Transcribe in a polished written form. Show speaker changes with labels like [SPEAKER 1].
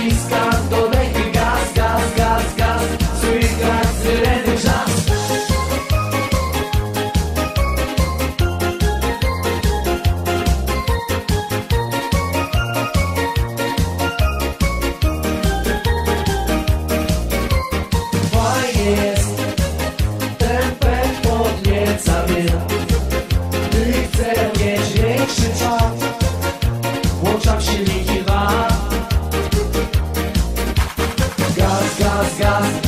[SPEAKER 1] ściska do ręki gaz, gaz, gaz, gaz. Słychać syreny wrzask. Fajnie jest, ten pęd podnieca mnie. Gdy chcę mieć większy czas, włączam silniki dwa. Gaz, gaz, gaz.